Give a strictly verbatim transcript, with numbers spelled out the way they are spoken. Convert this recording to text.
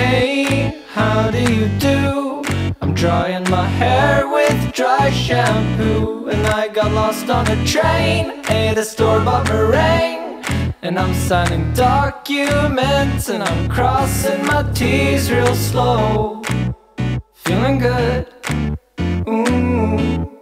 Hey, how do you do? I'm drying my hair with dry shampoo, and I got lost on a train, ate a store-bought meringue, and I'm signing documents, and I'm crossing my T's real slow. Feeling good, ooh.